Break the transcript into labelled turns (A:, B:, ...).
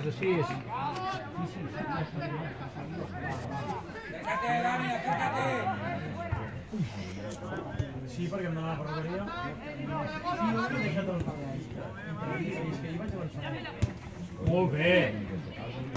A: de 6.
B: Acércate, Dani, acércate.
A: Sí, perquè em dóna la perruqueria. Sí, no m'he deixat el pagament. És que hi vaig avançar. Molt bé.